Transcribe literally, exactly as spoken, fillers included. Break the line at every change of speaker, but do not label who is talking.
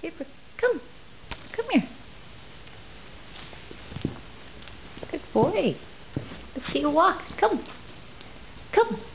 Paper, come. Come here. Good boy. Let's see you walk. Come. Come.